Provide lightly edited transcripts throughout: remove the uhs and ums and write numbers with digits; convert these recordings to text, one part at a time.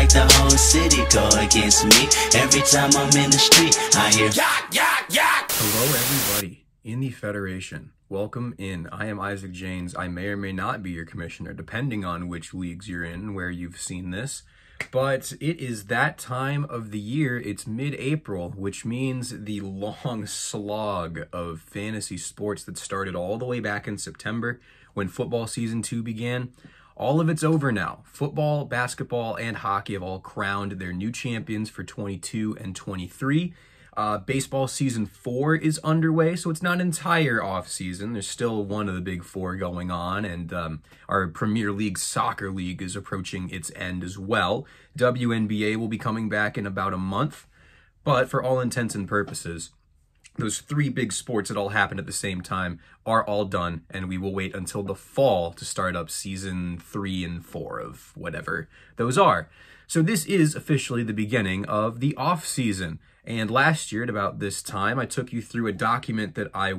like the whole city go against me. Every time I'm in the street, I hear yak, yak, yak. Hello, everybody in the Federation. Welcome in. I am Isaac Janes. I may or may not be your commissioner, depending on which leagues you're in, where you've seen this. But it is that time of the year. It's mid-April, which means the long slog of fantasy sports that started all the way back in September when football season 2 began. All of it's over now. Football, basketball, and hockey have all crowned their new champions for 22 and 23. Baseball season 4 is underway, so it's not an entire off season. There's still one of the big 4 going on, and our Premier League soccer league is approaching its end as well. WNBA will be coming back in about a month, but for all intents and purposes, those 3 big sports that all happened at the same time are all done, and we will wait until the fall to start up season 3 and 4 of whatever those are. So this is officially the beginning of the off season. And last year at about this time, I took you through a document that I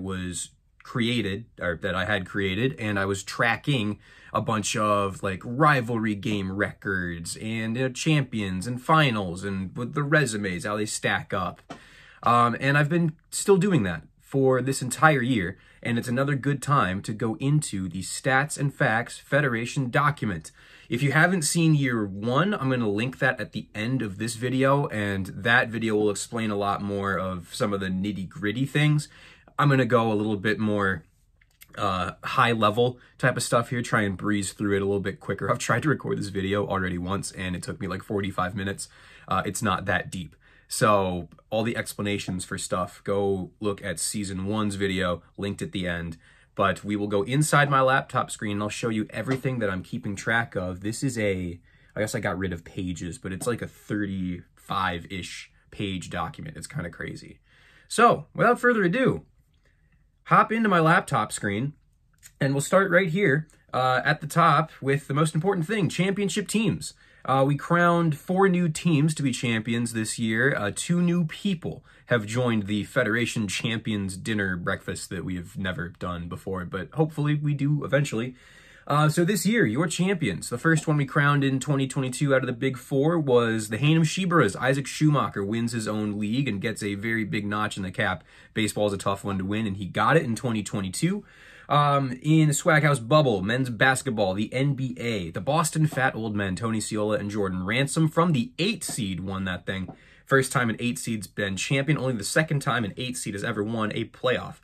had created, and I was tracking a bunch of like rivalry game records and champions and finals and with the resumes, how they stack up. And I've been still doing that for this entire year, and it's another good time to go into the Stats and Facts Federation document. If you haven't seen year 1, I'm going to link that at the end of this video, and that video will explain a lot more of some of the nitty-gritty things. I'm going to go a little bit more high-level type of stuff here, try and breeze through it a little bit quicker. I've tried to record this video already once, and it took me like 45 minutes. It's not that deep. So all the explanations for stuff, go look at season 1's video, linked at the end. But we will go inside my laptop screen, and I'll show you everything that I'm keeping track of. This is I guess I got rid of pages, but it's like a 35-ish page document. It's kind of crazy. So without further ado, hop into my laptop screen, and we'll start right here at the top with the most important thing, championship teams. We crowned 4 new teams to be champions this year. 2 new people have joined the Federation Champions dinner breakfast that we have never done before, but hopefully we do eventually. So this year, your champions, the first one we crowned in 2022 out of the Big 4 was the Hainem Shebaras. Isaac Schumacher wins his own league and gets a very big notch in the cap. Baseball is a tough one to win, and he got it in 2022. In Swag House Bubble, men's basketball, the NBA, the Boston Fat Old Men, Tony Ciola and Jordan Ransom from the 8 seed won that thing. First time an 8 seed's been champion, only the second time an 8 seed has ever won a playoff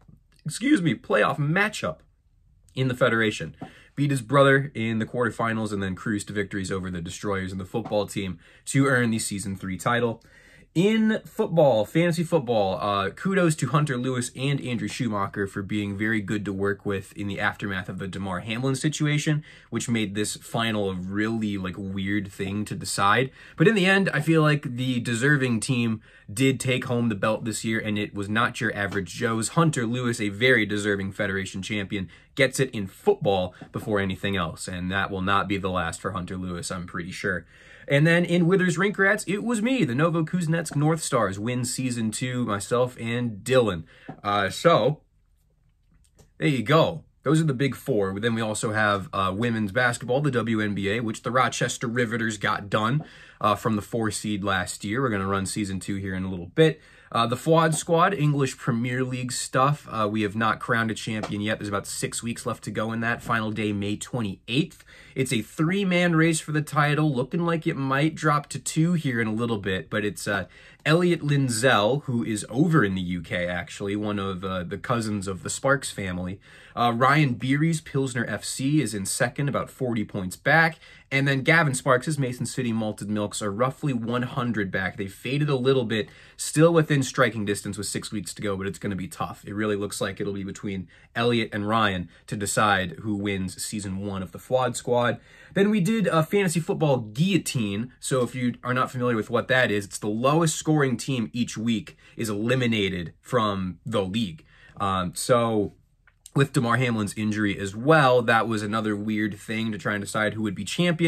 matchup in the Federation. Beat his brother in the quarterfinals and then cruised to victories over the Destroyers and the football team to earn the Season 3 title. In football, fantasy football, kudos to Hunter Lewis and Andrew Schumacher for being very good to work with in the aftermath of the Damar Hamlin situation, which made this final a really weird thing to decide. But in the end, I feel like the deserving team did take home the belt this year, and it was not your average Joe's. Hunter Lewis, a very deserving Federation champion, gets it in football before anything else, and that will not be the last for Hunter Lewis, I'm pretty sure. And then in Withers Rink Rats, it was me, the Novo Kuznetsk North Stars, win Season 2, myself and Dylan. So, there you go. Those are the big 4. But then we also have women's basketball, the WNBA, which the Rochester Riveters got done from the 4 seed last year. We're going to run Season 2 here in a little bit. The Fwad Squad, English Premier League stuff. We have not crowned a champion yet. There's about 6 weeks left to go in that. Final day, May 28th. It's a 3-man race for the title, looking like it might drop to 2 here in a little bit, but it's Elliot Linzel, who is over in the UK, actually, one of the cousins of the Sparks family. Ryan Beery's Pilsner FC is in second, about 40 points back. And then Gavin Sparks' Mason City Malted Milks are roughly 100 back. They faded a little bit, still within striking distance with 6 weeks to go, but it's going to be tough. It really looks like it'll be between Elliot and Ryan to decide who wins Season 1 of the Fwad Squad. Then we did a fantasy football guillotine. So if you are not familiar with what that is, it's the lowest scoring team each week is eliminated from the league. So with Damar Hamlin's injury as well, that was another weird thing to try and decide who would be champion.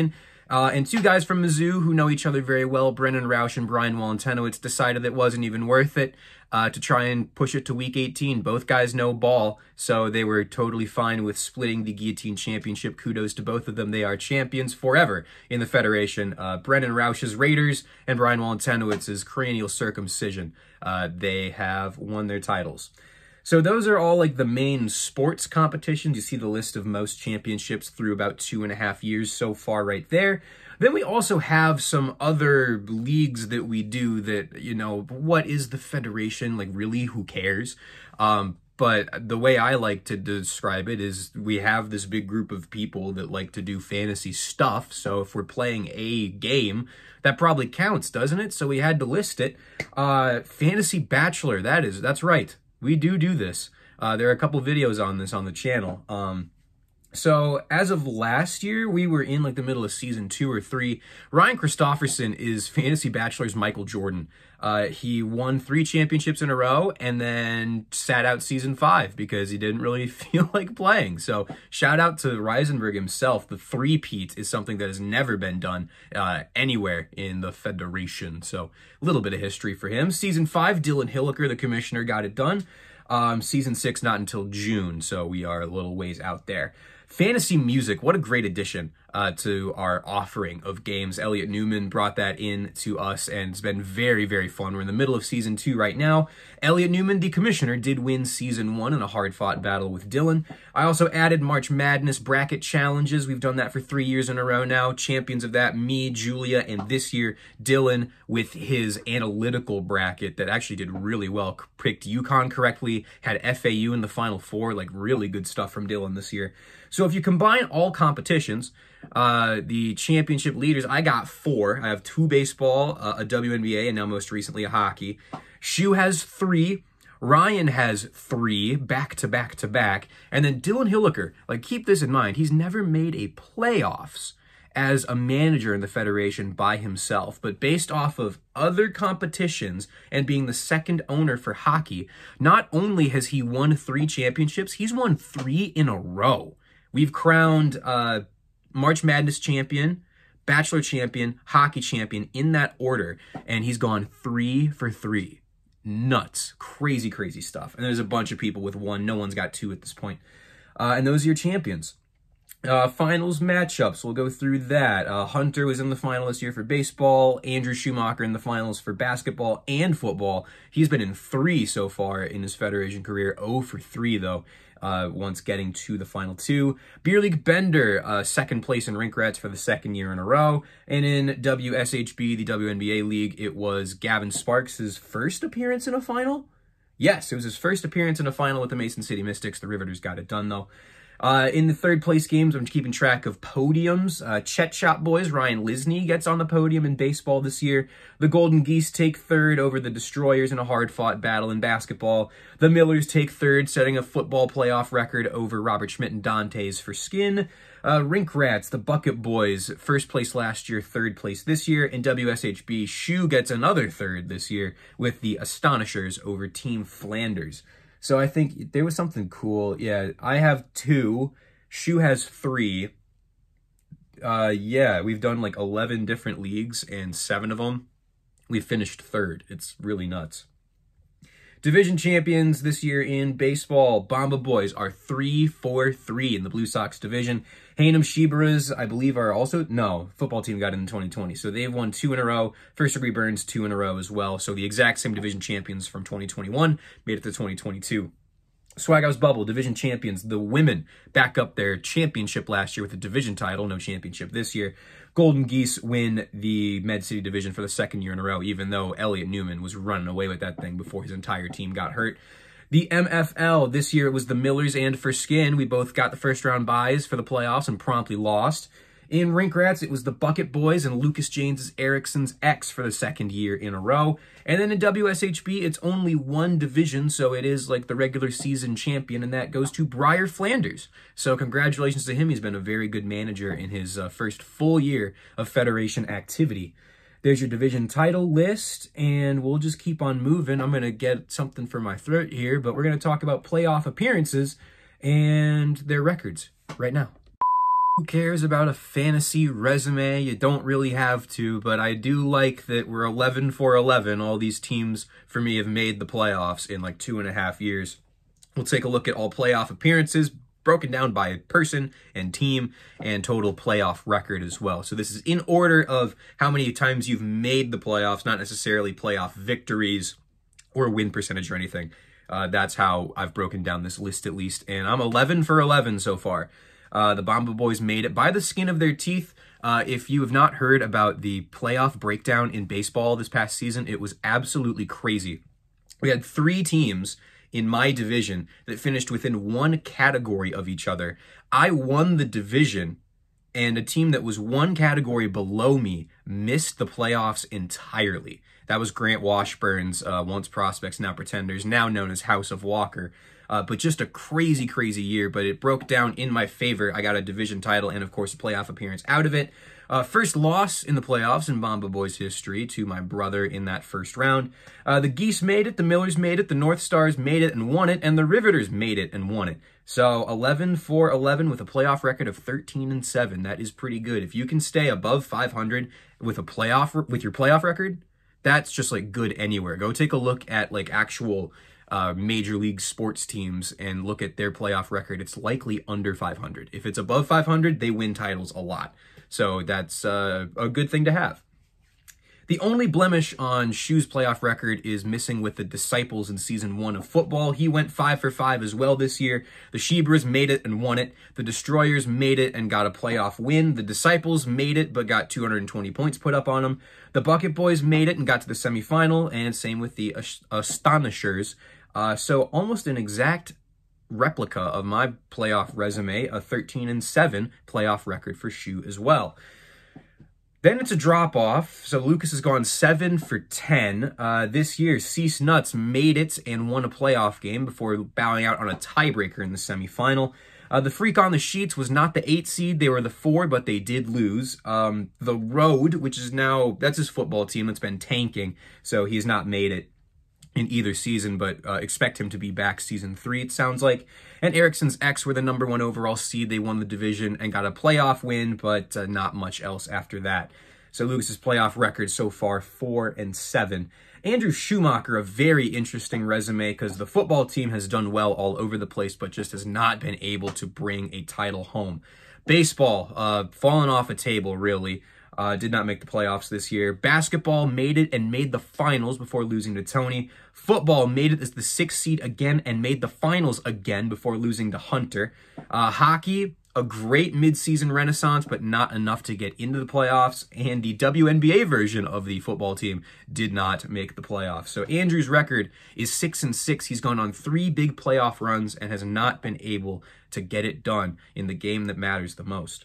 And two guys from Mizzou who know each other very well, Brendan Roush and Brian Walentenowicz, decided it wasn't even worth it to try and push it to Week 18. Both guys know ball, so they were totally fine with splitting the Guillotine Championship. Kudos to both of them. They are champions forever in the Federation. Brendan Roush's Raiders and Brian Walentenowicz's Cranial Circumcision. They have won their titles. So those are all like the main sports competitions. You see the list of most championships through about 2.5 years so far right there. Then we also have some other leagues that we do that, you know, what is the Federation? Like, really, who cares? But the way I like to describe it is we have this big group of people that like to do fantasy stuff. So if we're playing a game, that probably counts, doesn't it? So we had to list it. Fantasy Bachelor, that's right. We do this. There are a couple videos on this on the channel. So as of last year, we were in like the middle of season 2 or 3. Ryan Christopherson is Fantasy Bachelor's Michael Jordan. He won 3 championships in a row and then sat out season 5 because he didn't really feel like playing. So shout out to Reisenberg himself. The three-peat is something that has never been done anywhere in the Federation. So a little bit of history for him. Season 5, Dylan Hilliker, the commissioner, got it done. Season 6, not until June, so we are a little ways out there. Fantasy music, what a great addition to our offering of games. Elliot Newman brought that in to us, and it's been very, very fun. We're in the middle of season 2 right now. Elliot Newman, the commissioner, did win season 1 in a hard-fought battle with Dylan. I also added March Madness bracket challenges. We've done that for 3 years in a row now. Champions of that, me, Julia, and this year, Dylan with his analytical bracket that actually did really well. Picked UConn correctly, had FAU in the Final Four, like really good stuff from Dylan this year. So if you combine all competitions, the championship leaders, I got 4. I have 2 baseball, a WNBA, and now most recently a hockey. Shu has 3. Ryan has 3, back to back to back. And then Dylan Hilliker, like keep this in mind, he's never made a playoffs as a manager in the Federation by himself, but based off of other competitions and being the second owner for hockey, not only has he won 3 championships, he's won 3 in a row. We've crowned March Madness champion, Bachelor champion, hockey champion in that order, and he's gone 3 for 3. Nuts. Crazy, crazy stuff. And there's a bunch of people with 1. No one's got 2 at this point. And those are your champions. Finals matchups, we'll go through that. Hunter was in the final this year for baseball. Andrew Schumacher in the finals for basketball and football. He's been in 3 so far in his Federation career. 0 for 3, though, once getting to the final 2. Beer League Bender, second place in Rink Rats for the 2nd year in a row. And in WSHB, the WNBA League, it was Gavin Sparks' first appearance in a final? Yes, it was his first appearance in a final with the Mason City Mystics. The Riveters got it done, though. In the 3rd place games, I'm keeping track of podiums. Chet Shop Boys, Ryan Lisney gets on the podium in baseball this year. The Golden Geese take 3rd over the Destroyers in a hard-fought battle in basketball. The Millers take 3rd, setting a football playoff record over Robert Schmidt and Dantes for skin. Rink Rats, the Bucket Boys, 1st place last year, 3rd place this year. In WSHB, Shu gets another 3rd this year with the Astonishers over Team Flanders. So I think there was something cool. Yeah, I have 2. Shu has 3. Yeah, we've done like 11 different leagues, and 7 of them, we finished 3rd. It's really nuts. Division champions this year in baseball, Bamba Boys are 3-4-3 in the Blue Sox division. Hainham Shebaras, I believe, are also... No, football team got in 2020. So they've won 2 in a row. First Degree Burns, 2 in a row as well. So the exact same division champions from 2021 made it to 2022. Swag House Bubble, division champions. The women back up their championship last year with a division title. No championship this year. Golden Geese win the Med City division for the 2nd year in a row, even though Elliot Newman was running away with that thing before his entire team got hurt. The MFL, this year it was the Millers and for Skin. We both got the 1st round byes for the playoffs and promptly lost. In Rink Rats, it was the Bucket Boys and Lucas James' Erickson's X for the 2nd year in a row. And then in WSHB, it's only 1 division, so it is like the regular season champion, and that goes to Briar Flanders. So congratulations to him. He's been a very good manager in his first full year of Federation activity. There's your division title list, and we'll just keep on moving. I'm going to get something for my throat here, but we're going to talk about playoff appearances and their records right now. Who cares about a fantasy resume? You don't really have to, but I do like that we're 11 for 11. All these teams, for me, have made the playoffs in like 2.5 years. We'll take a look at all playoff appearances, broken down by person and team and total playoff record as well. So this is in order of how many times you've made the playoffs, not necessarily playoff victories or win percentage or anything. That's how I've broken down this list at least, and I'm 11 for 11 so far. The Bomba Boys made it by the skin of their teeth. If you have not heard about the playoff breakdown in baseball this past season, it was absolutely crazy. We had 3 teams in my division that finished within 1 category of each other. I won the division, and a team that was 1 category below me missed the playoffs entirely. That was Grant Washburn's, once Prospects, now Pretenders, now known as House of Walker. But just a crazy, crazy year, but it broke down in my favor. I got a division title and, of course, a playoff appearance out of it. First loss in the playoffs in Bomba Boys history to my brother in that first round. The Geese made it, the Millers made it, the North Stars made it and won it, and the Riveters made it and won it. So 11 for 11 with a playoff record of 13-7. That is pretty good. If you can stay above 500 with your playoff record, that's just like good anywhere. Go take a look at like actual major league sports teams and look at their playoff record. It's likely under 500. If it's above 500, they win titles a lot. So that's a good thing to have. The only blemish on Shu's playoff record is missing with the Disciples in Season 1 of football. He went 5 for 5 as well this year. The Shebras made it and won it. The Destroyers made it and got a playoff win. The Disciples made it but got 220 points put up on them. The Bucket Boys made it and got to the semifinal, and same with the Astonishers. So almost an exact replica of my playoff resume, a 13-7 playoff record for Shu as well. Then it's a drop-off, so Lucas has gone 7 for 10. This year, Cease Nuts made it and won a playoff game before bowing out on a tiebreaker in the semifinal. The Freak on the Sheets was not the 8 seed, they were the 4, but they did lose. The Road, which is now, that's his football team that's been tanking, so he's not made it in either season, but expect him to be back Season 3, it sounds like. And Erickson's X were the #1 overall seed. They won the division and got a playoff win, but not much else after that. So Lucas's playoff record so far, 4-7. Andrew Schumacher, a very interesting resume because the football team has done well all over the place, but just has not been able to bring a title home. Baseball, fallen off a table, really. Did not make the playoffs this year. Basketball made it and made the finals before losing to Tony. Football made it as the 6th seed again and made the finals again before losing to Hunter. Hockey, a great midseason renaissance, but not enough to get into the playoffs. And the WNBA version of the football team did not make the playoffs. So Andrew's record is 6-6. He's gone on 3 big playoff runs and has not been able to get it done in the game that matters the most.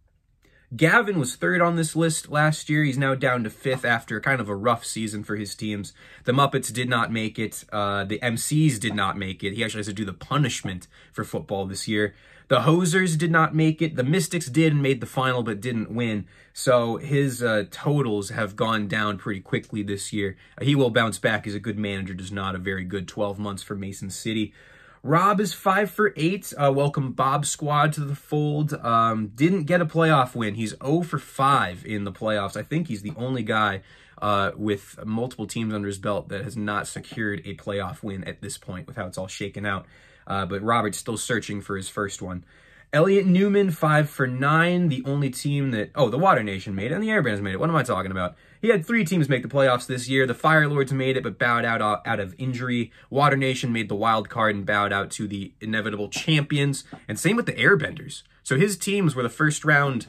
Gavin was 3rd on this list last year. He's now down to 5th after kind of a rough season for his teams. The Muppets did not make it. The MCs did not make it. He actually has to do the punishment for football this year. The Hosers did not make it. The Mystics did and made the final but didn't win. So his totals have gone down pretty quickly this year. He will bounce back. He's a good manager, just not a very good 12 months for Mason City. Rob is 5 for 8. Welcome Bob Squad to the fold. Didn't get a playoff win. He's 0 for 5 in the playoffs. I think he's the only guy with multiple teams under his belt that has not secured a playoff win at this point with how it's all shaken out. But Robert's still searching for his first one. Elliot Newman, 5 for 9. The only team that... Oh, the Water Nation made it, and the Airbrands made it. What am I talking about? He had 3 teams make the playoffs this year. The Fire Lords made it, but bowed out of injury. Water Nation made the wild card and bowed out to the inevitable champions. And same with the Airbenders. So his teams were the first round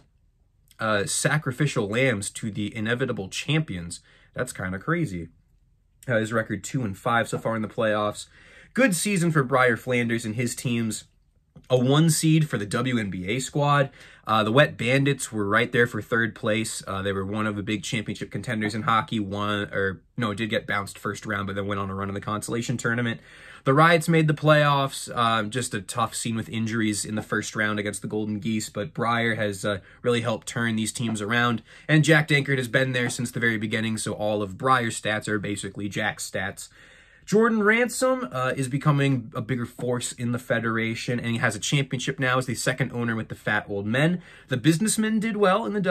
sacrificial lambs to the inevitable champions. That's kind of crazy. His record 2-5 so far in the playoffs. Good season for Briar Flanders and his teams. A 1 seed for the WNBA squad. The Wet Bandits were right there for 3rd place. They were one of the big championship contenders in hockey. Did get bounced first round, but then went on a run in the consolation tournament. The Riots made the playoffs. Just a tough scene with injuries in the first round against the Golden Geese, but Briar has really helped turn these teams around. And Jack Dankert has been there since the very beginning, so all of Briar's stats are basically Jack's stats. Jordan Ransom is becoming a bigger force in the Federation, and he has a championship now as the second owner with the Fat Old Men. The Businessman did well in the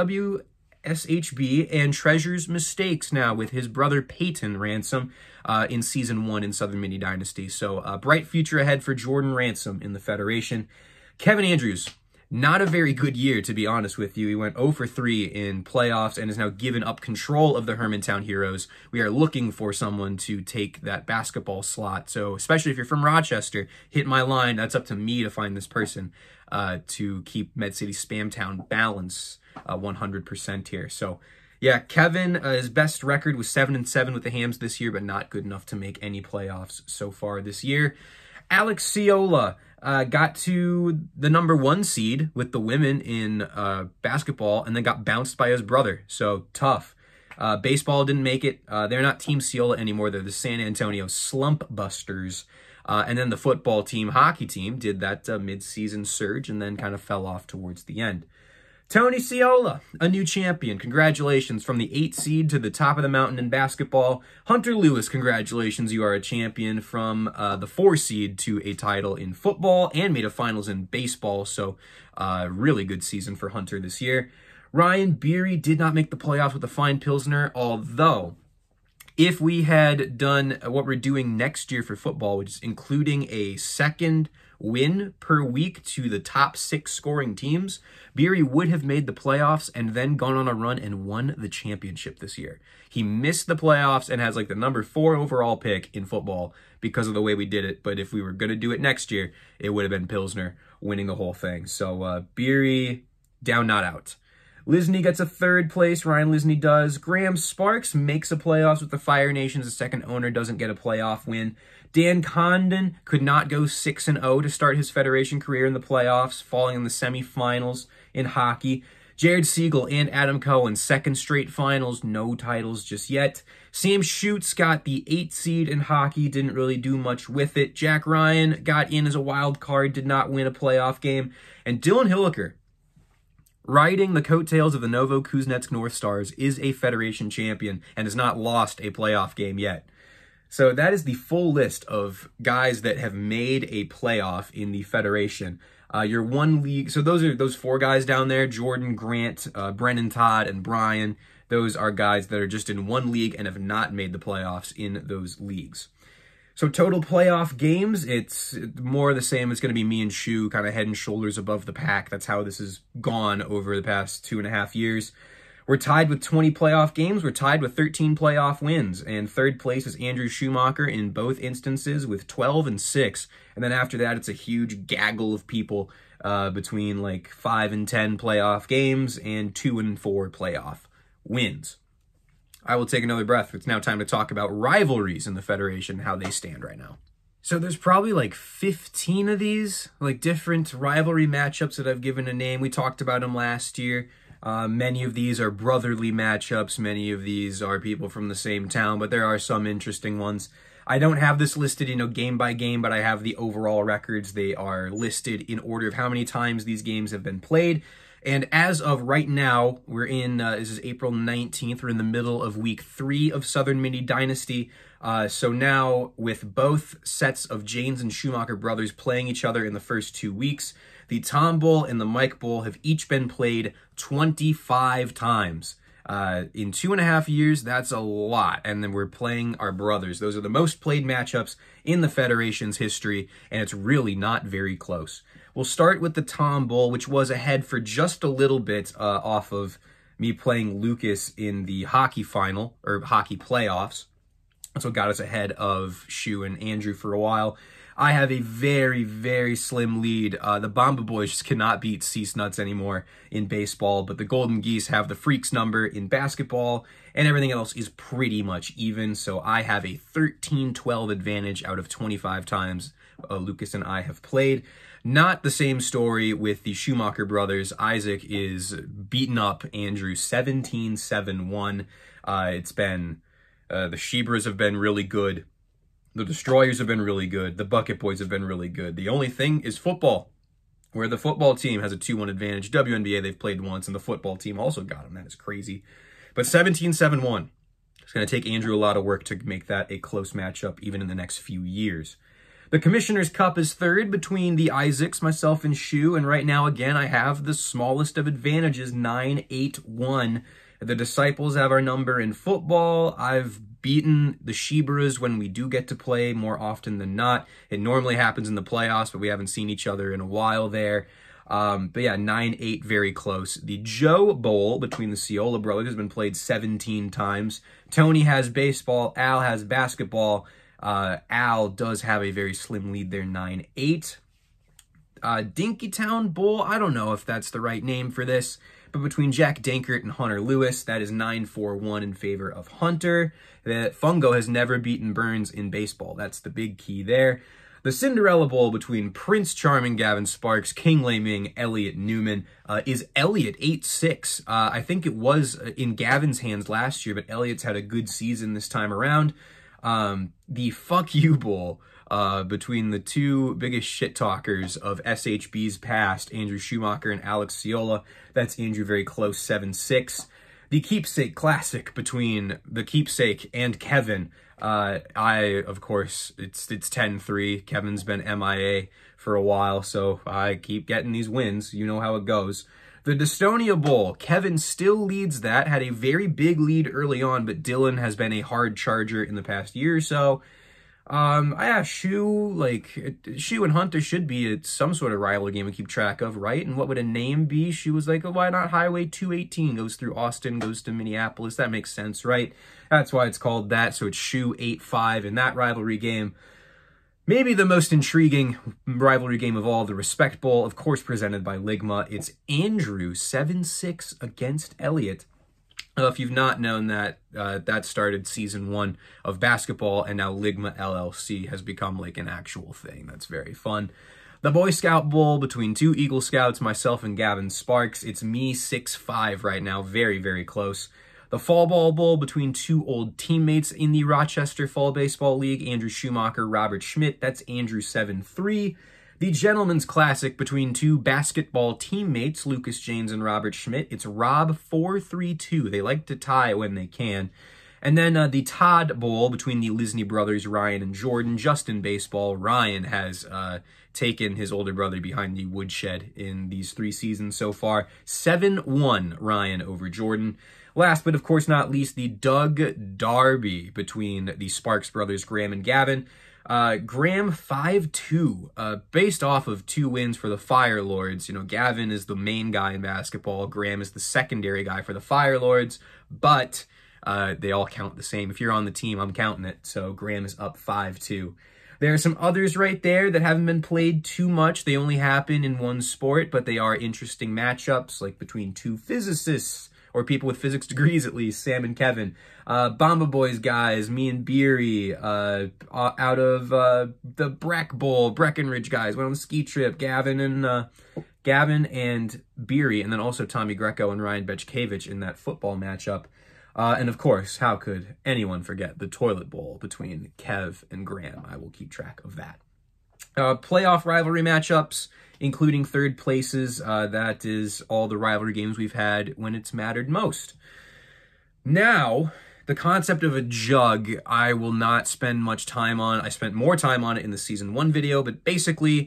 WSHB and treasures mistakes now with his brother Peyton Ransom in Season 1 in Southern Mini Dynasty. So a bright future ahead for Jordan Ransom in the Federation. Kevin Andrews, not a very good year, to be honest with you. He went 0 for 3 in playoffs and has now given up control of the Hermantown Heroes. We are looking for someone to take that basketball slot. So especially if you're from Rochester, hit my line. That's up to me to find this person to keep Med City Spamtown balance 100% here. So yeah, Kevin, his best record was 7-7 with the Hams this year, but not good enough to make any playoffs so far this year. Alex Ciola got to the #1 seed with the women in basketball and then got bounced by his brother. So tough. Baseball didn't make it. They're not Team Ciola anymore. They're the San Antonio Slump Busters. And then the football team, hockey team, did that mid-season surge and then kind of fell off towards the end. Tony Ciola, a new champion. Congratulations from the 8th seed to the top of the mountain in basketball. Hunter Lewis, congratulations. You are a champion from the 4 seed to a title in football and made a finals in baseball. So really good season for Hunter this year. Ryan Beery did not make the playoffs with the fine Pilsner, although if we had done what we're doing next year for football, which is including a second win per week to the top 6 scoring teams, Beery would have made the playoffs and then gone on a run and won the championship this year. He missed the playoffs and has like the #4 overall pick in football because of the way we did it. But if we were going to do it next year, it would have been Pilsner winning the whole thing. So Beery, down, not out. Lisney gets a 3rd place. Ryan Lisney does. Graham Sparks makes a playoffs with the Fire Nations. The second owner doesn't get a playoff win. Dan Condon could not go 6-0 to start his Federation career in the playoffs, falling in the semifinals in hockey. Jared Siegel and Adam Cohen, 2nd straight finals, no titles just yet. Sam Schutz got the 8th seed in hockey, didn't really do much with it. Jack Ryan got in as a wild card, did not win a playoff game. And Dylan Hilliker, riding the coattails of the Novo Kuznetsk North Stars, is a Federation champion and has not lost a playoff game yet. So that is the full list of guys that have made a playoff in the Federation. Your 1 league, so those 4 guys down there, Jordan, Grant, Brennan, Todd, and Brian. Those are guys that are just in 1 league and have not made the playoffs in those leagues. So total playoff games, it's more the same. It's going to be me and Shu kind of head and shoulders above the pack. That's how this has gone over the past 2.5 years. We're tied with 20 playoff games. We're tied with 13 playoff wins. And 3rd place is Andrew Schumacher in both instances with 12 and 6. And then after that, it's a huge gaggle of people between like 5 and 10 playoff games and 2 and 4 playoff wins. I will take another breath. It's now time to talk about rivalries in the Federation, how they stand right now. So there's probably like 15 of these, like different rivalry matchups that I've given a name. We talked about them last year. Many of these are brotherly matchups. Many of these are people from the same town, but there are some interesting ones. I don't have this listed, game by game, but I have the overall records. They are listed in order of how many times these games have been played. And as of right now, we're in, this is April 19th. We're in the middle of week 3 of Southern Mini Dynasty. So now with both sets of Janes and Schumacher brothers playing each other in the first 2 weeks, the Tom Bowl and the Mike Bowl have each been played 25 times. In 2.5 years, that's a lot. And then we're playing our brothers. Those are the most played matchups in the Federation's history, and it's really not very close. We'll start with the Tom Bowl, which was ahead for just a little bit off of me playing Lucas in the hockey final, or hockey playoffs. That's what got us ahead of Shu and Andrew for a while. I have a very, very slim lead. The Bomba Boys just cannot beat Cease Nuts anymore in baseball, but the Golden Geese have the Freaks number in basketball, and everything else is pretty much even. So I have a 13-12 advantage out of 25 times Lucas and I have played. Not the same story with the Schumacher brothers. Isaac is beaten up Andrew 17-7-1. It's been, the Shebras have been really good. The Destroyers have been really good. The Bucket Boys have been really good. The only thing is football, where the football team has a 2-1 advantage. WNBA, they've played once, and the football team also got them. That is crazy. But 17-7-1. It's going to take Andrew a lot of work to make that a close matchup even in the next few years. The Commissioner's Cup is third between the Isaacs, myself, and Shu, and right now, again, I have the smallest of advantages, 9-8-1. The Disciples have our number in football. I've beaten the Shibaras when we do get to play more often than not. It normally happens in the playoffs, but we haven't seen each other in a while there. But yeah, 9-8, very close. The Joe Bowl between the Ciola brothers has been played 17 times. Tony has baseball, Al has basketball. Al does have a very slim lead there, 9-8. Dinkytown Bowl, I don't know if that's the right name for this, but between Jack Dankert and Hunter Lewis, that is 9-4-1 in favor of Hunter. That Fungo has never beaten Burns in baseball. That's the big key there. The Cinderella Bowl between Prince Charming, Gavin Sparks, King Lei Ming, Elliot Newman, is Elliot 8-6. I think it was in Gavin's hands last year, but Elliot's had a good season this time around. The Fuck You Bowl between the two biggest shit talkers of SHB's past, Andrew Schumacher and Alex Ciola. That's Andrew very close, 7-6. The Keepsake Classic between the Keepsake and Kevin. Of course, it's 10-3. Kevin's been MIA for a while, so I keep getting these wins. You know how it goes. The Destonia Bowl, Kevin still leads that, had a very big lead early on, but Dylan has been a hard charger in the past year or so. Shu and Hunter should be some sort of rivalry game we keep track of, right? And what would a name be? Shu was like, oh, why not Highway 218? Goes through Austin, goes to Minneapolis. That makes sense, right? That's why it's called that. So it's Shu 8-5 in that rivalry game. Maybe the most intriguing rivalry game of all, the Respect Bowl, of course presented by Ligma. It's Andrew 7-6 against Elliot. If you've not known that, that started season 1 of basketball, and now Ligma LLC has become like an actual thing. That's very fun. The Boy Scout Bowl between two Eagle Scouts, myself and Gavin Sparks. It's me 6-5 right now, very, very close. The Fall Ball Bowl between two old teammates in the Rochester Fall Baseball League, Andrew Schumacher, Robert Schmidt. That's Andrew 7-3. The Gentleman's Classic between two basketball teammates, Lucas James and Robert Schmidt. It's Rob 4-3-2. They like to tie when they can. And then the Todd Bowl between the Lisney brothers, Ryan and Jordan. Just in baseball, Ryan has taken his older brother behind the woodshed in these 3 seasons so far. 7-1 Ryan over Jordan. Last but of course not least, the Doug Darby between the Sparks brothers, Graham and Gavin. Graham 5-2, based off of 2 wins for the Fire Lords. You know, Gavin is the main guy in basketball. Graham is the secondary guy for the Fire Lords, but they all count the same. If you're on the team, I'm counting it. So Graham is up 5-2. There are some others right there that haven't been played too much. They only happen in one sport, but they are interesting matchups, like between 2 physicists, or people with physics degrees at least, Sam and Kevin. Bomba Boys guys, me and Beery, out of the Breck Bowl, Breckenridge guys, went on the ski trip, Gavin and Beery, and then also Tommy Greco and Ryan Bechkevich in that football matchup. And of course, how could anyone forget the Toilet Bowl between Kev and Graham? I will keep track of that. Playoff rivalry matchups, including third places. That is all the rivalry games we've had when it's mattered most. Now, the concept of a jug, I will not spend much time on. I spent more time on it in the Season 1 video, but basically,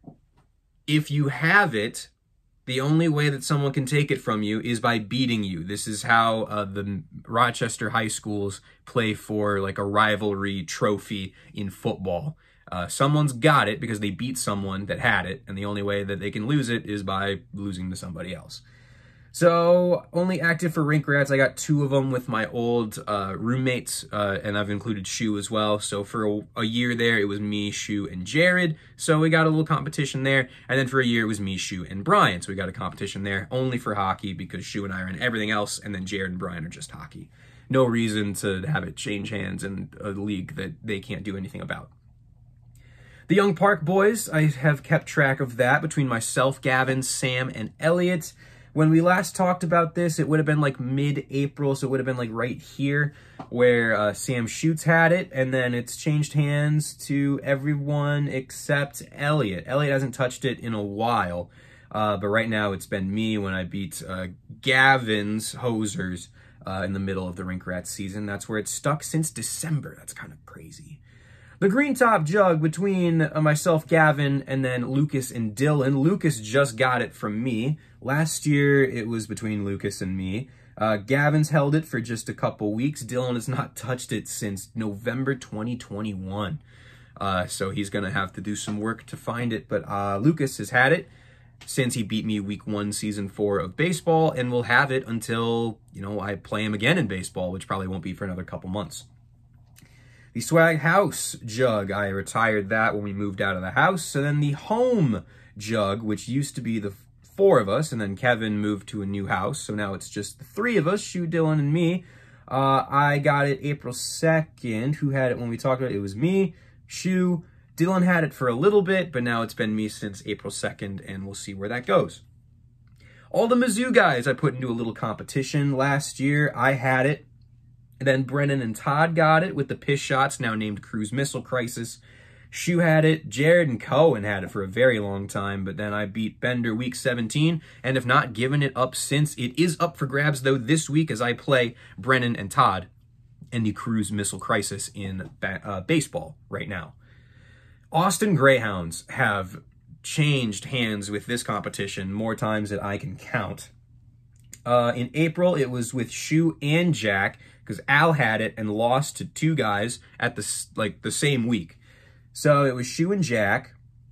if you have it, the only way that someone can take it from you is by beating you. This is how the Rochester high schools play for like a rivalry trophy in football. Someone's got it because they beat someone that had it, and the only way that they can lose it is by losing to somebody else. So, only active for Rink Rats. I got 2 of them with my old roommates, and I've included Shu as well. So for a year there, it was me, Shu, and Jared. So we got a little competition there. And then for a year, it was me, Shu, and Brian. So we got a competition there only for hockey because Shu and I are in everything else, and then Jared and Brian are just hockey. No reason to have it change hands in a league that they can't do anything about. The Young Park Boys, I have kept track of that between myself, Gavin, Sam, and Elliot. When we last talked about this, it would have been like mid-April, so it would have been like right here where Sam Schutz had it, and then it's changed hands to everyone except Elliot. Elliot hasn't touched it in a while, but right now it's been me when I beat Gavin's Hosers in the middle of the Rink Rat season. That's where it's stuck since December. That's kind of crazy. The green top jug between myself, Gavin, and then Lucas and Dylan. Lucas just got it from me. Last year, it was between Lucas and me. Gavin's held it for just a couple weeks. Dylan has not touched it since November 2021. So he's going to have to do some work to find it. But Lucas has had it since he beat me week 1, season 4 of baseball, and will have it until, you know, I play him again in baseball, which probably won't be for another couple months. The Swag House jug, I retired that when we moved out of the house. And then the home jug, which used to be the 4 of us, and then Kevin moved to a new house, so now it's just the 3 of us, Shu, Dylan, and me. I got it April 2nd. Who had it when we talked about it? It was me, Shu. Dylan had it for a little bit, but now it's been me since April 2nd, and we'll see where that goes. All the Mizzou guys I put into a little competition last year. I had it. And then Brennan and Todd got it with the Piss Shots, now named Cruise Missile Crisis. Shu had it. Jared and Cohen had it for a very long time, but then I beat Bender week 17 and have not given it up since. It is up for grabs, though, this week as I play Brennan and Todd and the Cruise Missile Crisis in baseball right now. Austin Greyhounds have changed hands with this competition more times than I can count. In April, it was with Shu and Jack, because Al had it and lost to 2 guys at the same week. So it was Shu and Jack,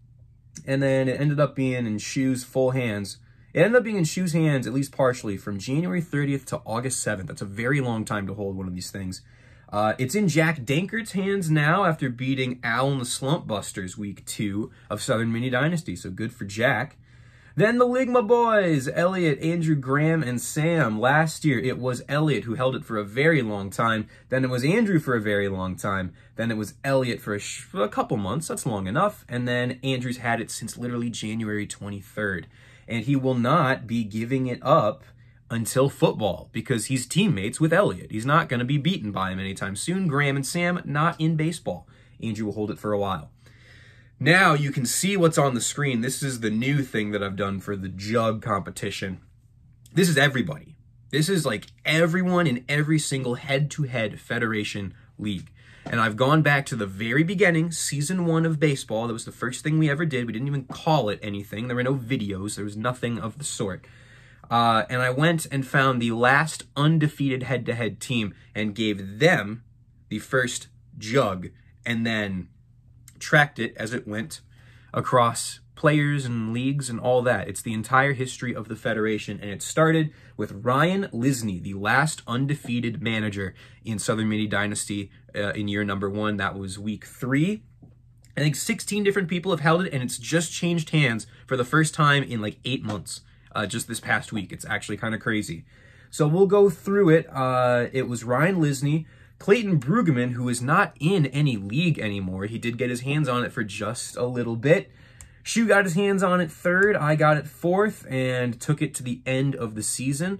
and then it ended up being in Shu's full hands. It ended up being in Shu's hands, at least partially, from January 30th to August 7th. That's a very long time to hold one of these things. It's in Jack Dankert's hands now after beating Al and the Slump Busters week 2 of Southern Mini Dynasty, so good for Jack. Then the Ligma boys, Elliot, Andrew, Graham, and Sam. Last year, it was Elliot who held it for a very long time. Then it was Andrew for a very long time. Then it was Elliot for a couple months. That's long enough. And then Andrew's had it since literally January 23rd. And he will not be giving it up until football because he's teammates with Elliot. He's not going to be beaten by him anytime soon. Graham and Sam, not in baseball. Andrew will hold it for a while. Now you can see what's on the screen. This is the new thing that I've done for the jug competition. This is everybody. This is like everyone in every single head-to-head Federation league. And I've gone back to the very beginning, season 1 of baseball. That was the first thing we ever did. We didn't even call it anything. There were no videos. There was nothing of the sort. And I went and found the last undefeated head-to-head team and gave them the first jug, and then tracked it as it went across players and leagues and all that. It's the entire history of the Federation, and it started with Ryan Lisney, the last undefeated manager in Southern Mini Dynasty in year number 1. That was week 3. I think 16 different people have held it, and it's just changed hands for the first time in like 8 months, just this past week. It's actually kind of crazy. So we'll go through it. It was Ryan Lisney, Clayton Brueggemann, who is not in any league anymore. He did get his hands on it for just a little bit. Shu got his hands on it 3rd. I got it 4th and took it to the end of the season.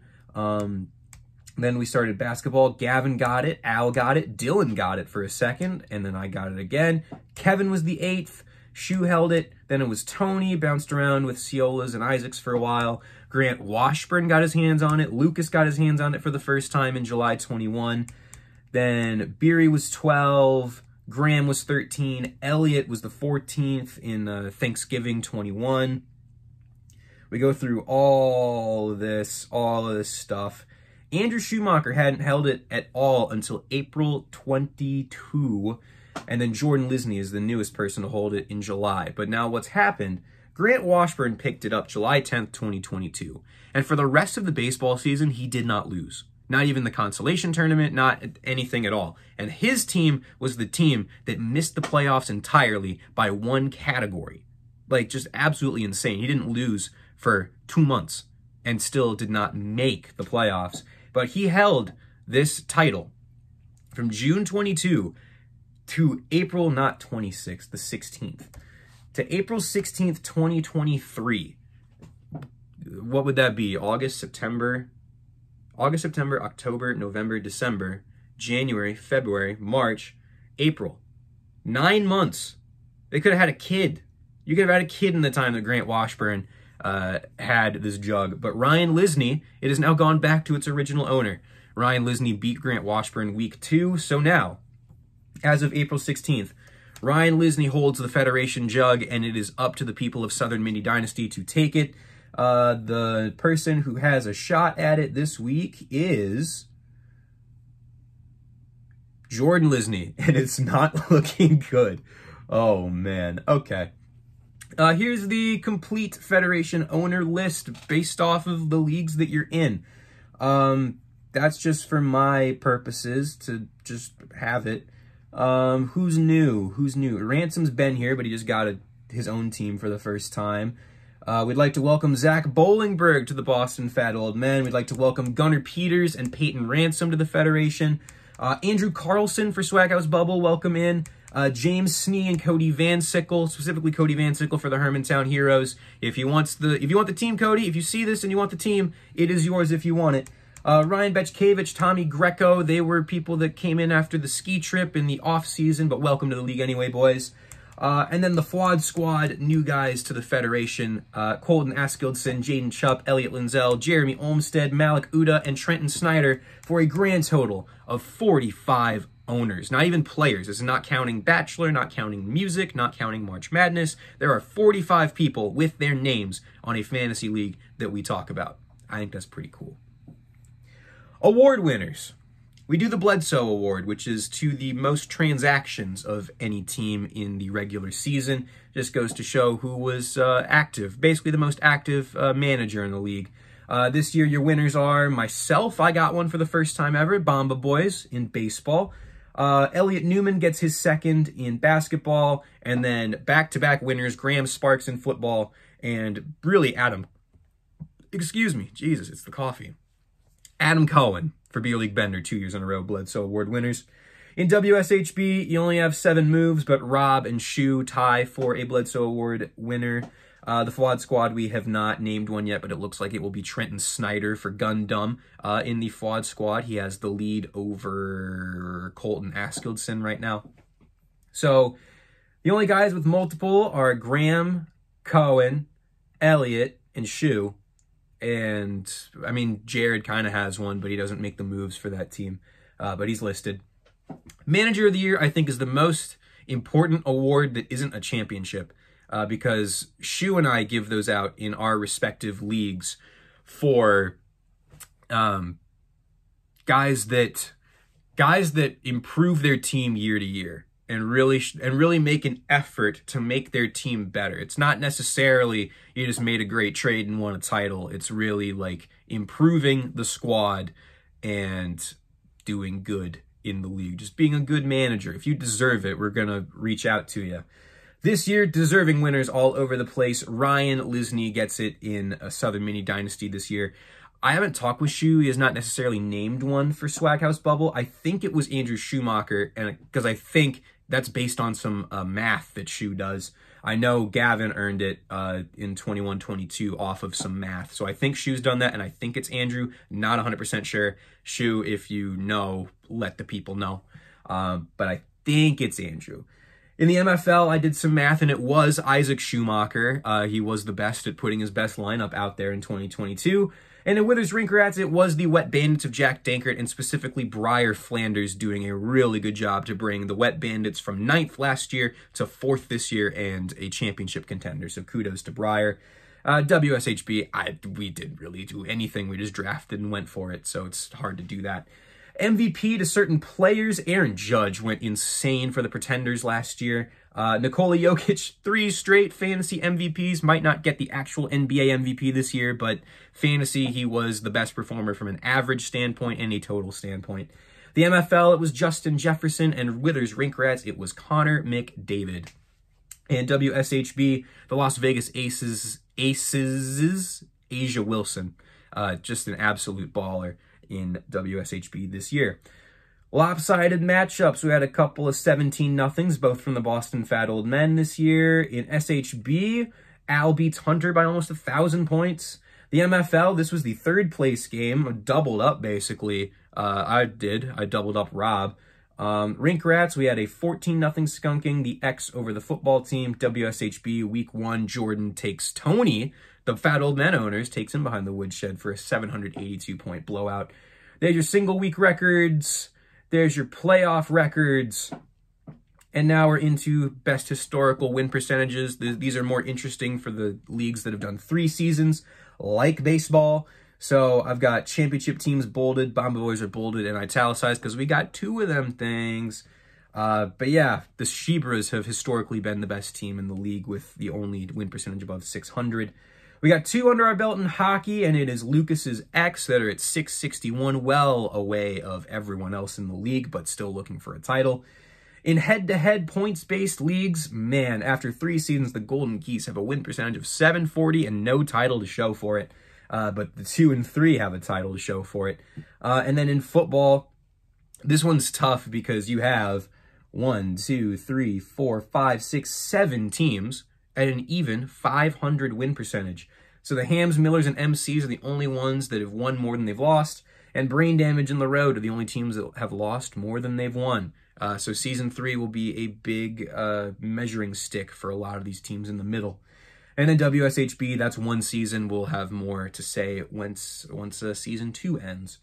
Then we started basketball. Gavin got it. Al got it. Dylan got it for a second, and then I got it again. Kevin was the 8th. Shu held it. Then it was Tony, bounced around with Ciolas and Isaacs for a while. Grant Washburn got his hands on it. Lucas got his hands on it for the first time in July 21. Then Beery was 12, Graham was 13, Elliot was the 14th in Thanksgiving 21. We go through all of this stuff. Andrew Schumacher hadn't held it at all until April 22, and then Jordan Lisney is the newest person to hold it in July. But now what's happened, Grant Washburn picked it up July 10th, 2022, and for the rest of the baseball season, he did not lose. Not even the consolation tournament, not anything at all. And his team was the team that missed the playoffs entirely by 1 category. Like, just absolutely insane. He didn't lose for 2 months and still did not make the playoffs. But he held this title from June 22 to April, not 26th, the 16th, to April 16th, 2023. What would that be? August, September, October, November, December, January, February, March, April. 9 months. They could have had a kid. You could have had a kid in the time that Grant Washburn had this jug. But Ryan Lisney, it has now gone back to its original owner. Ryan Lisney beat Grant Washburn week 2. So now, as of April 16th, Ryan Lisney holds the Federation jug, and it is up to the people of Southern Mini Dynasty to take it. The person who has a shot at it this week is Jordan Lisney, and it's not looking good. Oh, man. Okay. Here's the complete Federation owner list based off of the leagues that you're in. That's just for my purposes to just have it. Who's new? Ransom's been here, but he just got his own team for the first time. We'd like to welcome Zach Bollingberg to the Boston Fat Old Men. We'd like to welcome Gunnar Peters and Peyton Ransom to the Federation. Andrew Carlson for Swaghouse Bubble, welcome in. James Snee and Cody Van Sickle, specifically Cody Van Sickle for the Hermantown Heroes. If you want the team, Cody, if you see this and you want the team, it is yours if you want it. Ryan Bechkevich, Tommy Greco, they were people that came in after the ski trip in the off-season, but welcome to the league anyway, boys. And then the Flawed Squad, new guys to the Federation, Colton Askildson, Jaden Chupp, Elliot Linzel, Jeremy Olmstead, Malik Uda, and Trenton Snyder for a grand total of 45 owners. Not even players. This is not counting Bachelor, not counting music, not counting March Madness. There are 45 people with their names on a fantasy league that we talk about. I think that's pretty cool. Award winners. We do the Bledsoe Award, which is to the most transactions of any team in the regular season. Just goes to show who was active. Basically the most active manager in the league. This year your winners are myself. I got one for the first time ever. Bomba Boys in baseball. Elliot Newman gets his second in basketball. And then back-to-back winners, Graham Sparks in football. And really Adam. Excuse me. Jesus, it's the coffee. Adam Cohen for Beer League Bender, 2 years in a row, Bledsoe Award winners. In WSHB, you only have 7 moves, but Rob and Shu tie for a Bledsoe Award winner. The Flawed Squad, we have not named one yet, but it looks like it will be Trenton Snyder for Gundam. In the Flawed Squad, he has the lead over Colton Askildson right now. So, the only guys with multiple are Graham, Cohen, Elliot, and Shu. And, I mean, Jared kind of has one, but he doesn't make the moves for that team. But he's listed. Manager of the Year, I think, is the most important award that isn't a championship. Because Shu and I give those out in our respective leagues for guys that improve their team year to year. And really make an effort to make their team better. It's not necessarily you just made a great trade and won a title. It's really like improving the squad and doing good in the league. Just being a good manager. If you deserve it, we're going to reach out to you. This year, deserving winners all over the place. Ryan Lisney gets it in a Southern Mini Dynasty this year. I haven't talked with Shu. He has not necessarily named one for Swaghouse Bubble. I think it was Andrew Schumacher, and because I think that's based on some math that Shu does. I know Gavin earned it in 21-22 off of some math. So I think Shu's done that, and I think it's Andrew. Not 100% sure. Shu, if you know, let the people know. But I think it's Andrew. In the MFL, I did some math, and it was Isaac Schumacher. He was the best at putting his best lineup out there in 2022. And in Withers Rink Rats, it was the Wet Bandits of Jack Dankert, and specifically Briar Flanders doing a really good job to bring the Wet Bandits from 9th last year to 4th this year and a championship contender. So kudos to Briar. WSHB, we didn't really do anything. We just drafted and went for it, so it's hard to do that. MVP to certain players. Aaron Judge went insane for the Pretenders last year. Nikola Jokic, 3 straight fantasy MVPs. Might not get the actual NBA MVP this year, but fantasy, he was the best performer from an average standpoint and a total standpoint. The MFL, it was Justin Jefferson, and Withers Rink Rats, it was Connor McDavid. And WSHB, the Las Vegas Aces, Asia Wilson. Just an absolute baller in WSHB this year. Lopsided matchups. We had a couple of 17-0s, both from the Boston Fat Old Men this year. In SHB, Al beats Hunter by almost 1,000 points. The MFL, this was the 3rd place game, doubled up basically. I doubled up Rob. Rink Rats, we had a 14-0 skunking the X over the football team. WSHB, week 1, Jordan takes Tony. The Fat Old Men owners takes him behind the woodshed for a 782-point blowout. The There's your single week records. There's your playoff records. And now we're into best historical win percentages. These are more interesting for the leagues that have done 3 seasons, like baseball. So I've got championship teams bolded, Bomba Boys are bolded and italicized because we got 2 of them things. But yeah, the Shebras have historically been the best team in the league with the only win percentage above 600. We got 2 under our belt in hockey, and it is Lucas's X that are at 661, well away of everyone else in the league, but still looking for a title. In head-to-head points-based leagues, man, after 3 seasons, the Golden Geese have a win percentage of 740 and no title to show for it. But the 2 and 3 have a title to show for it. And then in football, this one's tough because you have 1, 2, 3, 4, 5, 6, 7 teams at an even 500 win percentage. So the Hams, Millers, and MCs are the only ones that have won more than they've lost, and Brain Damage and the Road are the only teams that have lost more than they've won. So Season 3 will be a big measuring stick for a lot of these teams in the middle. And then WSHB, that's 1 season. We'll have more to say once Season 2 ends.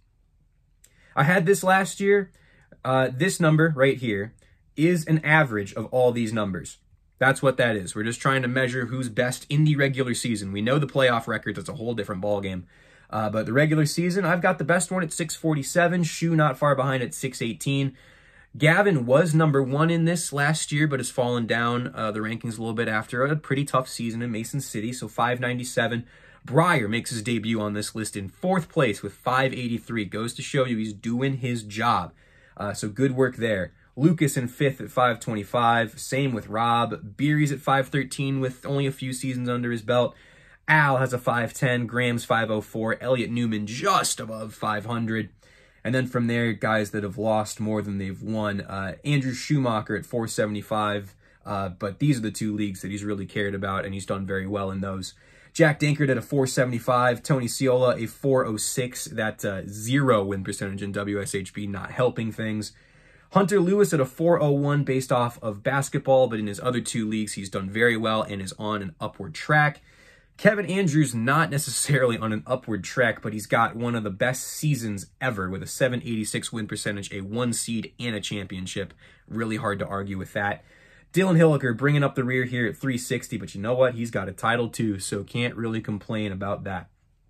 I had this last year. This number right here is an average of all these numbers. That's what that is. We're just trying to measure who's best in the regular season. We know the playoff records, it's a whole different ballgame. But the regular season, I've got the best one at 647, Shu not far behind at 618. Gavin was number 1 in this last year, but has fallen down the rankings a little bit after a pretty tough season in Mason City, so 597. Breyer makes his debut on this list in 4th place with 583. Goes to show you he's doing his job. So good work there. Lucas in 5th at 525. Same with Rob. Beery's at 513 with only a few seasons under his belt. Al has a 510. Graham's 504. Elliot Newman just above 500. And then from there, guys that have lost more than they've won. Andrew Schumacher at 475. But these are the 2 leagues that he's really cared about, and he's done very well in those. Jack Dankert at a 475. Tony Ciola a 406. That 0 win percentage in WSHB, not helping things. Hunter Lewis at a 401 based off of basketball, but in his other 2 leagues, he's done very well and is on an upward track. Kevin Andrews, not necessarily on an upward track, but he's got one of the best seasons ever with a 786 win percentage, a 1 seed, and a championship. Really hard to argue with that. Dylan Hilliker bringing up the rear here at 360, but you know what? He's got a title too, so can't really complain about that.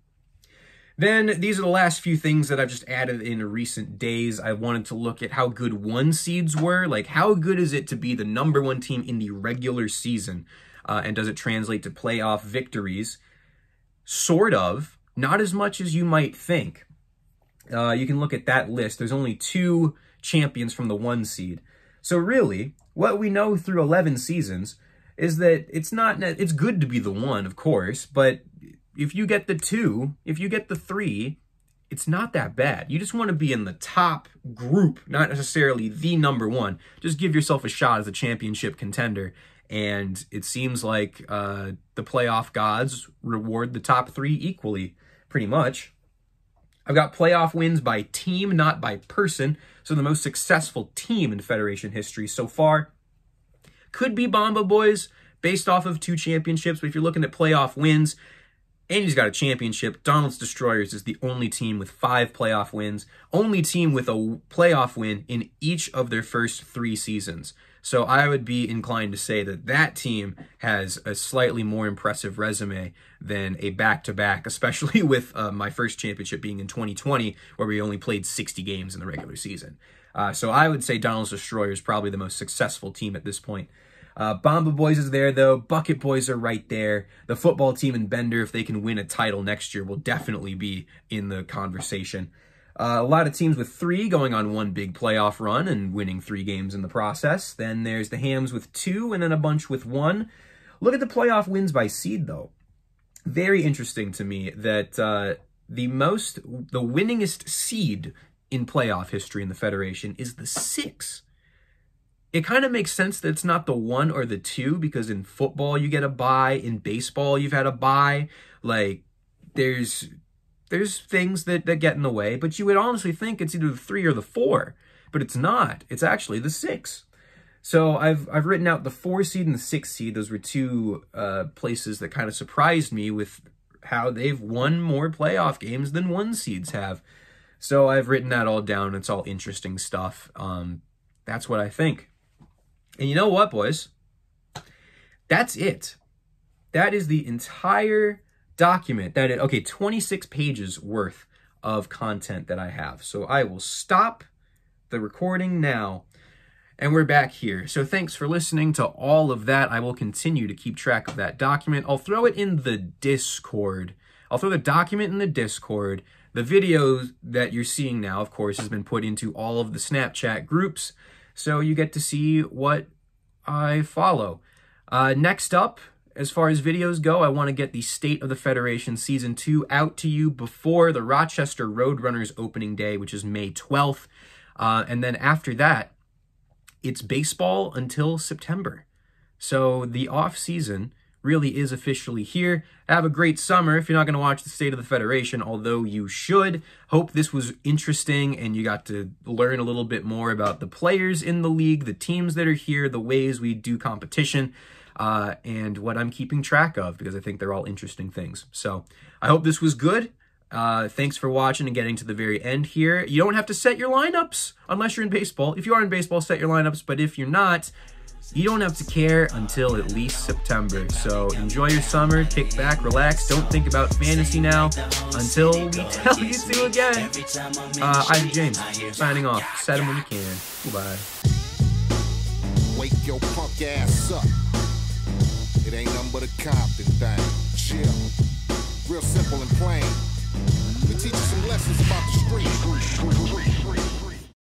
Then, these are the last few things that I've just added in recent days. I wanted to look at how good 1 seeds were. Like, how good is it to be the number 1 team in the regular season? And does it translate to playoff victories? Sort of. Not as much as you might think. You can look at that list. There's only 2 champions from the 1 seed. So really, what we know through 11 seasons is that it's good to be the 1, of course, but if you get the 2, if you get the 3, it's not that bad. You just want to be in the top group, not necessarily the number 1. Just give yourself a shot as a championship contender. And it seems like the playoff gods reward the top 3 equally, pretty much. I've got playoff wins by team, not by person. So the most successful team in Federation history so far could be Bomba Boys, based off of 2 championships. But if you're looking at playoff wins, and he's got a championship, Donald's Destroyers is the only team with 5 playoff wins, only team with a playoff win in each of their first 3 seasons. So I would be inclined to say that that team has a slightly more impressive resume than a back-to-back, especially with my first championship being in 2020, where we only played 60 games in the regular season. So I would say Donald's Destroyers is probably the most successful team at this point. Bomba Boys is there, though. Bucket Boys are right there. The football team in Bender, if they can win a title next year, will definitely be in the conversation. A lot of teams with 3 going on 1 big playoff run and winning 3 games in the process. Then there's the Hams with 2 and then a bunch with 1. Look at the playoff wins by seed, though. Very interesting to me that the winningest seed in playoff history in the Federation is the 6. It kind of makes sense that it's not the 1 or the 2, because in football you get a bye, in baseball you've had a bye. Like, there's things that get in the way, but you would honestly think it's either the 3 or the 4, but it's not. It's actually the 6. So I've written out the 4 seed and the 6 seed. Those were 2 places that kind of surprised me with how they've won more playoff games than 1 seeds have. So I've written that all down. It's all interesting stuff. That's what I think. And you know what, boys? That's it. That is the entire document. 26 pages worth of content that I have. So I will stop the recording now, and we're back here. So thanks for listening to all of that. I will continue to keep track of that document. I'll throw it in the Discord. I'll throw the document in the Discord. The video that you're seeing now, of course, has been put into all of the Snapchat groups, so you get to see what I follow. Next up, as far as videos go, I want to get the State of the Federation Season 2 out to you before the Rochester Roadrunners opening day, which is May 12th. And then after that, it's baseball until September. So the off season really is officially here. Have a great summer if you're not going to watch the State of the Federation, although you should. Hope this was interesting and you got to learn a little bit more about the players in the league, the teams that are here, the ways we do competition, and what I'm keeping track of, because I think they're all interesting things. So I hope this was good. Thanks for watching and getting to the very end here. You don't have to set your lineups unless you're in baseball. If you are in baseball, set your lineups. But if you're not, you don't have to care until at least September. So enjoy your summer, kick back, relax. Don't think about fantasy now until we tell you to again. I'm James, signing off. Set them when you can. Goodbye. Wake your punk ass up. It ain't nothing but a Compton thing. Chill. Real simple and plain. Let me teach you some lessons about the street.